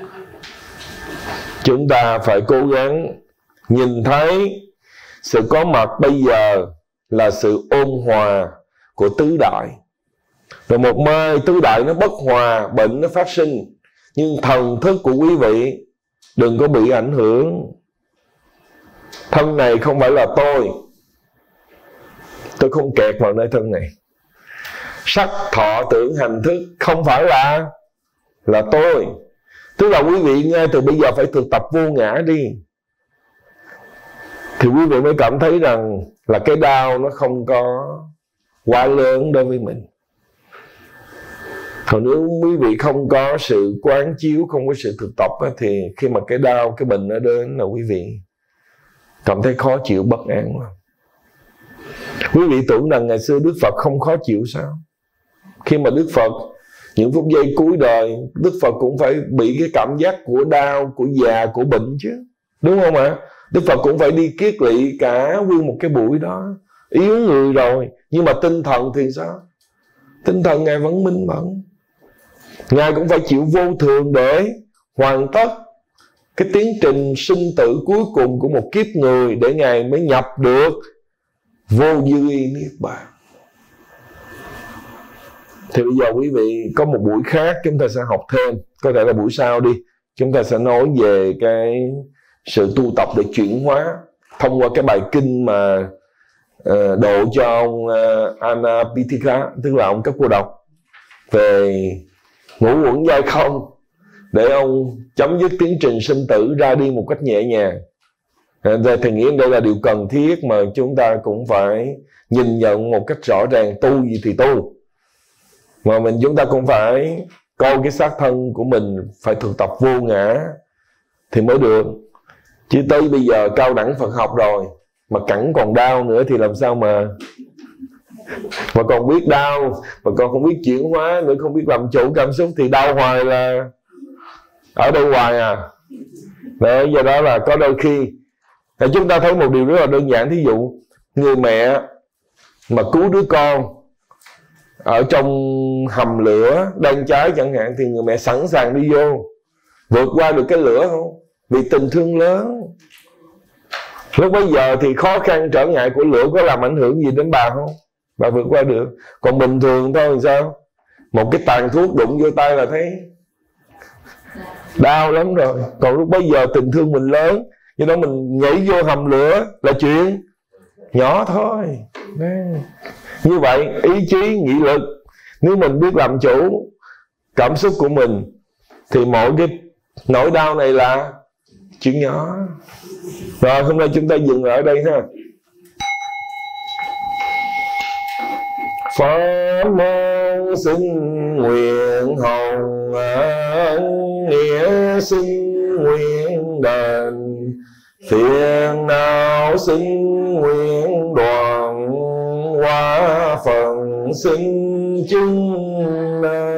Chúng ta phải cố gắng nhìn thấy sự có mặt bây giờ là sự ôn hòa của tứ đại. Rồi một mai tứ đại nó bất hòa, bệnh nó phát sinh. Nhưng thần thức của quý vị đừng có bị ảnh hưởng. Thân này không phải là tôi. Tôi không kẹt vào nơi thân này. Sắc, thọ, tưởng, hành, thức không phải là là tôi. Tức là quý vị ngay từ bây giờ phải thực tập vô ngã đi. Thì quý vị mới cảm thấy rằng là cái đau nó không có quá lớn đối với mình. Còn nếu quý vị không có sự quán chiếu, không có sự thực tập á, thì khi mà cái đau, cái bệnh nó đến là quý vị cảm thấy khó chịu, bất an lắm. Quý vị tưởng rằng ngày xưa Đức Phật không khó chịu sao? Khi mà Đức Phật những phút giây cuối đời, Đức Phật cũng phải bị cái cảm giác của đau, của già, của bệnh chứ, đúng không ạ? Đức Phật cũng phải đi kiết lỵ cả nguyên một cái buổi đó, yếu người rồi. Nhưng mà tinh thần thì sao? Tinh thần Ngài vẫn minh mẫn. Ngài cũng phải chịu vô thường để hoàn tất cái tiến trình sinh tử cuối cùng của một kiếp người, để Ngài mới nhập được vô dư y niết bàn. Thì bây giờ quý vị có một buổi khác chúng ta sẽ học thêm, có thể là buổi sau đi, chúng ta sẽ nói về cái sự tu tập để chuyển hóa thông qua cái bài kinh mà uh, độ cho ông uh, Anapitika, tức là ông Cấp Cô Độc, về ngũ uẩn giai không, để ông chấm dứt tiến trình sinh tử ra đi một cách nhẹ nhàng. uh, Thì nghĩ đây là điều cần thiết mà chúng ta cũng phải nhìn nhận một cách rõ ràng. Tu gì thì tu, mà mình chúng ta cũng phải coi cái xác thân của mình phải thực tập vô ngã thì mới được. Chứ tới bây giờ cao đẳng Phật học rồi mà cẳng còn đau nữa thì làm sao mà mà còn biết đau, mà còn không biết chuyển hóa nữa, không biết làm chủ cảm xúc thì đau hoài là ở đây hoài à. Đấy, do đó là có đôi khi thì chúng ta thấy một điều rất là đơn giản. Thí dụ người mẹ mà cứu đứa con ở trong hầm lửa đang cháy chẳng hạn, thì người mẹ sẵn sàng đi vô vượt qua được cái lửa không? Vì tình thương lớn. Lúc bấy giờ thì khó khăn trở ngại của lửa có làm ảnh hưởng gì đến bà không? Bà vượt qua được. Còn bình thường thôi thì sao? Một cái tàn thuốc đụng vô tay là thấy đau lắm rồi. Còn lúc bấy giờ tình thương mình lớn, do đó mình nhảy vô hầm lửa là chuyện nhỏ thôi. Đấy. Như vậy ý chí, nghị lực, nếu mình biết làm chủ cảm xúc của mình thì mỗi cái nỗi đau này là chuyện nhỏ. Rồi hôm nay chúng ta dừng ở đây ha. Pháp môn xin nguyện hồng nghĩa xin nguyện đền, phiền não xin nguyện đoàn, qua phần xin chứng